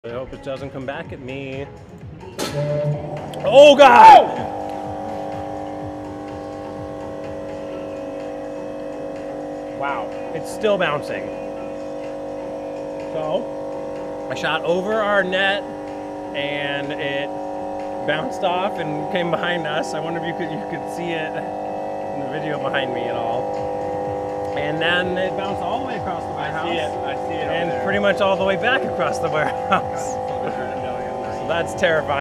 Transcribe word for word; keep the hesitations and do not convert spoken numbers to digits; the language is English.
I hope it doesn't come back at me. Oh God! Wow, it's still bouncing. So, I shot over our net and it bounced off and came behind us. I wonder if you could you could see it in the video behind me at all. And then it bounced all the way across the warehouse. I see it, I see it. And pretty much all the way back across the warehouse. So that's terrifying.